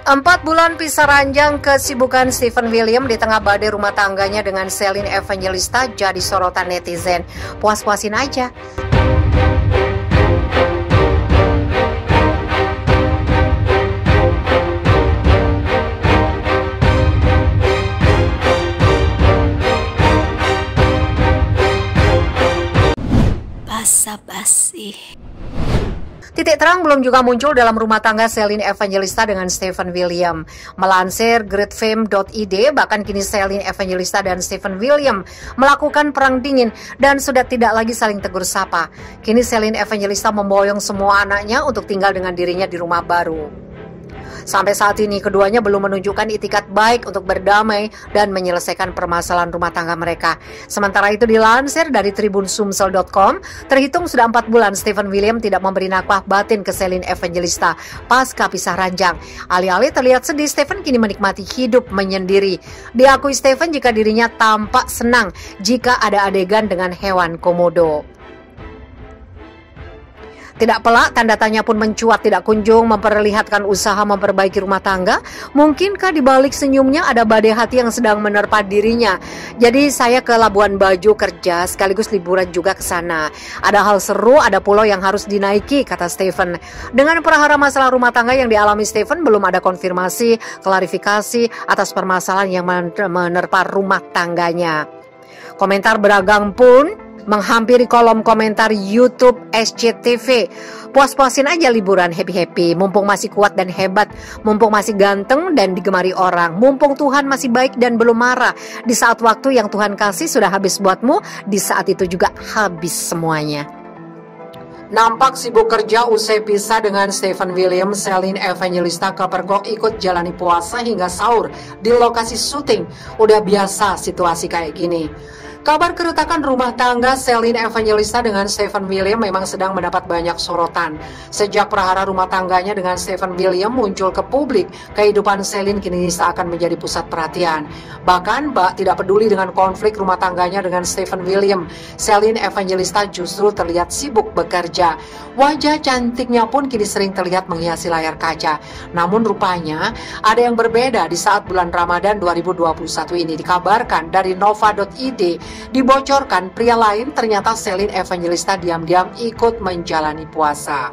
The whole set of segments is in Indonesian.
4 bulan pisah ranjang kesibukan Steven William di tengah badai rumah tangganya dengan Celine Evangelista jadi sorotan netizen. Puas-puasin aja. Basa-basi. Titik terang belum juga muncul dalam rumah tangga Celine Evangelista dengan Steven William. Melansir greatfame.id, bahkan kini Celine Evangelista dan Steven William melakukan perang dingin dan sudah tidak lagi saling tegur sapa. Kini Celine Evangelista memboyong semua anaknya untuk tinggal dengan dirinya di rumah baru. Sampai saat ini keduanya belum menunjukkan itikat baik untuk berdamai dan menyelesaikan permasalahan rumah tangga mereka. Sementara itu dilansir dari tribunsumsel.com, terhitung sudah 4 bulan Steven William tidak memberi nafkah batin ke Celine Evangelista pasca pisah ranjang. Alih-alih terlihat sedih, Steven kini menikmati hidup menyendiri. Diakui Steven jika dirinya tampak senang jika ada adegan dengan hewan komodo. Tidak pelak, tanda tanya pun mencuat tidak kunjung memperlihatkan usaha memperbaiki rumah tangga. Mungkinkah di balik senyumnya ada badai hati yang sedang menerpa dirinya? Jadi saya ke Labuan Bajo kerja sekaligus liburan juga ke sana. Ada hal seru, ada pulau yang harus dinaiki, kata Steven. Dengan perahara masalah rumah tangga yang dialami Steven, belum ada konfirmasi, klarifikasi atas permasalahan yang menerpa rumah tangganya. Komentar beragam pun menghampiri kolom komentar YouTube SCTV. Puas-puasin aja liburan, happy-happy. Mumpung masih kuat dan hebat, mumpung masih ganteng dan digemari orang, mumpung Tuhan masih baik dan belum marah. Di saat waktu yang Tuhan kasih sudah habis buatmu, di saat itu juga habis semuanya. Nampak sibuk kerja usai pisah dengan Steven William, Celine Evangelista kepergok ikut jalani puasa hingga sahur di lokasi syuting. Udah biasa situasi kayak gini. Kabar keretakan rumah tangga Celine Evangelista dengan Steven William memang sedang mendapat banyak sorotan. Sejak perahara rumah tangganya dengan Steven William muncul ke publik, kehidupan Celine kini seakan menjadi pusat perhatian. Bahkan tidak peduli dengan konflik rumah tangganya dengan Steven William, Celine Evangelista justru terlihat sibuk bekerja. Wajah cantiknya pun kini sering terlihat menghiasi layar kaca. Namun rupanya ada yang berbeda di saat bulan Ramadan 2021 ini. Dikabarkan dari nova.id, dibocorkan pria lain ternyata Celine Evangelista diam-diam ikut menjalani puasa.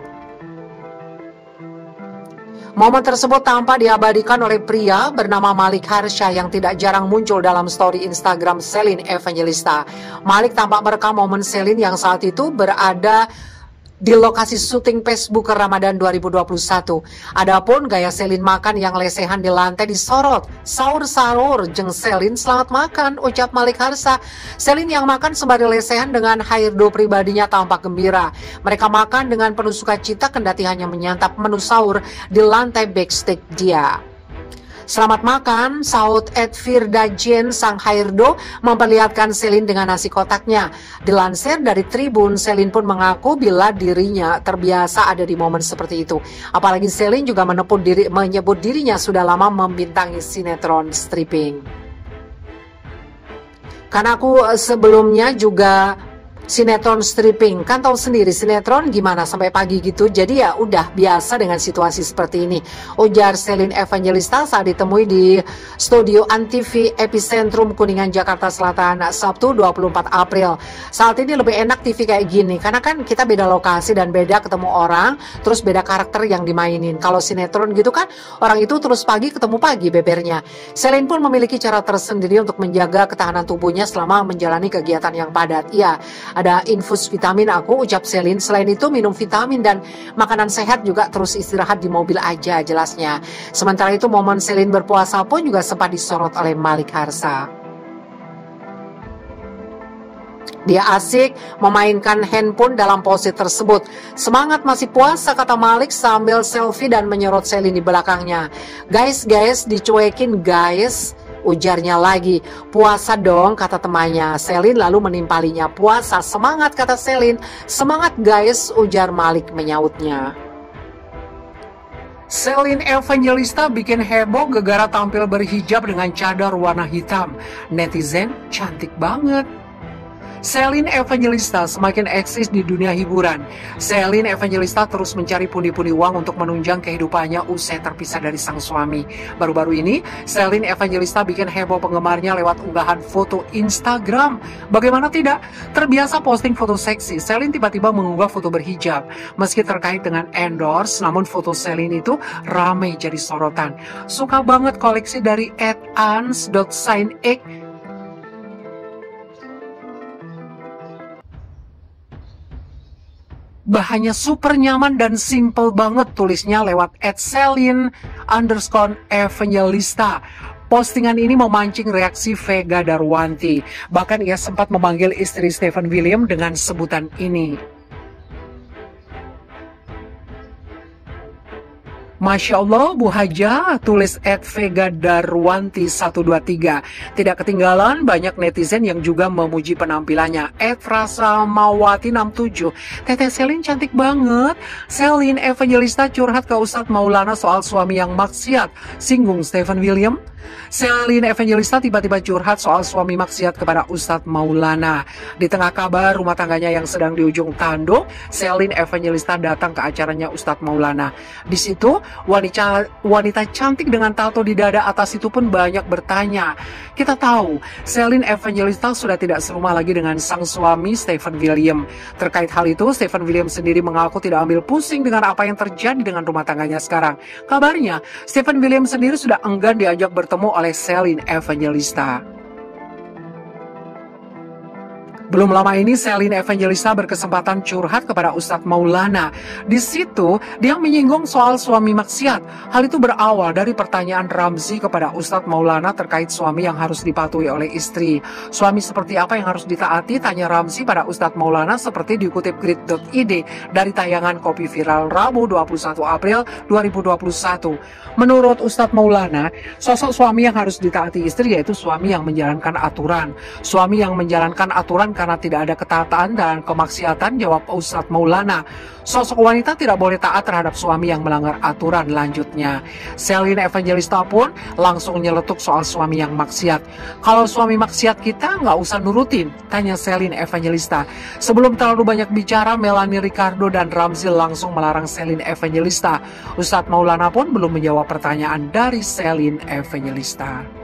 Momen tersebut tampak diabadikan oleh pria bernama Malik Harsha yang tidak jarang muncul dalam story Instagram Celine Evangelista. Malik tampak merekam momen Celine yang saat itu berada di lokasi syuting Facebook Ramadan 2021. Adapun gaya Celine makan yang lesehan di lantai disorot. Sahur-sahur jeng Celine selamat makan, ucap Malik Harsha. Celine yang makan sembari lesehan dengan Hairdo pribadinya tampak gembira. Mereka makan dengan penuh sukacita kendati hanya menyantap menu sahur di lantai backstage dia. Selamat makan, saut Firda Jen sang Hairdo memperlihatkan Celine dengan nasi kotaknya. Dilansir dari Tribun, Celine pun mengaku bila dirinya terbiasa ada di momen seperti itu. Apalagi Celine juga menyebut dirinya sudah lama membintangi sinetron stripping. Karena aku sebelumnya juga sinetron stripping, kan tahu sendiri sinetron gimana sampai pagi gitu, jadi ya udah biasa dengan situasi seperti ini, ujar Celine Evangelista saat ditemui di studio Antv Epicentrum Kuningan Jakarta Selatan Sabtu 24 April. Saat ini lebih enak TV kayak gini karena kan kita beda lokasi dan beda ketemu orang, terus beda karakter yang dimainin. Kalau sinetron gitu kan orang itu terus pagi ketemu pagi bebernya. Celine pun memiliki cara tersendiri untuk menjaga ketahanan tubuhnya selama menjalani kegiatan yang padat. Iya, ada infus vitamin aku, ucap Celine. Selain itu minum vitamin dan makanan sehat juga, terus istirahat di mobil aja jelasnya. Sementara itu momen Celine berpuasa pun juga sempat disorot oleh Malik Harsha. Dia asik memainkan handphone dalam pose tersebut. Semangat masih puasa, kata Malik sambil selfie dan menyorot Celine di belakangnya. Guys, dicuekin guys, ujarnya lagi. Puasa dong, kata temannya. Celine lalu menimpalinya. Puasa, semangat, kata Celine. Semangat guys, ujar Malik menyautnya. Celine Evangelista bikin heboh gegara tampil berhijab dengan cadar warna hitam. Netizen cantik banget. Celine Evangelista semakin eksis di dunia hiburan. Celine Evangelista terus mencari pundi-pundi uang untuk menunjang kehidupannya usai terpisah dari sang suami. Baru-baru ini, Celine Evangelista bikin heboh penggemarnya lewat unggahan foto Instagram. Bagaimana tidak? Terbiasa posting foto seksi, Celine tiba-tiba mengunggah foto berhijab. Meski terkait dengan endorse, namun foto Celine itu ramai jadi sorotan. Suka banget koleksi dari @ans.sinek. Bahannya super nyaman dan simple banget, tulisnya lewat @celine_evangelista. Postingan ini memancing reaksi Vega Darwanti. Bahkan ia sempat memanggil istri Stephen William dengan sebutan ini. Masya Allah, Bu Haja, tulis @Vega Darwanti 123. Tidak ketinggalan banyak netizen yang juga memuji penampilannya. @Frasamawati 67. Teteh Celine cantik banget. Celine Evangelista curhat ke Ustadz Maulana soal suami yang maksiat. Singgung Stephen William. Celine Evangelista tiba-tiba curhat soal suami maksiat kepada Ustadz Maulana. Di tengah kabar rumah tangganya yang sedang di ujung tanduk, Celine Evangelista datang ke acaranya Ustadz Maulana. Di situ, wanita cantik dengan tato di dada atas itu pun banyak bertanya. Kita tahu, Celine Evangelista sudah tidak serumah lagi dengan sang suami Stephen William. Terkait hal itu, Stephen William sendiri mengaku tidak ambil pusing dengan apa yang terjadi dengan rumah tangganya sekarang. Kabarnya, Stephen William sendiri sudah enggan diajak bertemu oleh Celine Evangelista. Belum lama ini Celine Evangelista berkesempatan curhat kepada Ustadz Maulana. Di situ dia menyinggung soal suami maksiat. Hal itu berawal dari pertanyaan Ramzi kepada Ustadz Maulana terkait suami yang harus dipatuhi oleh istri. Suami seperti apa yang harus ditaati? Tanya Ramzi pada Ustadz Maulana seperti dikutip grid.id dari tayangan Kopi Viral Rabu 21 April 2021. Menurut Ustadz Maulana, sosok suami yang harus ditaati istri yaitu suami yang menjalankan aturan. Suami yang menjalankan aturan karena tidak ada ketaatan dan kemaksiatan, jawab Ustadz Maulana. Sosok wanita tidak boleh taat terhadap suami yang melanggar aturan, lanjutnya. Celine Evangelista pun langsung nyeletuk soal suami yang maksiat. Kalau suami maksiat kita nggak usah nurutin, tanya Celine Evangelista. Sebelum terlalu banyak bicara, Melanie Ricardo dan Ramzi langsung melarang Celine Evangelista. Ustadz Maulana pun belum menjawab pertanyaan dari Celine Evangelista.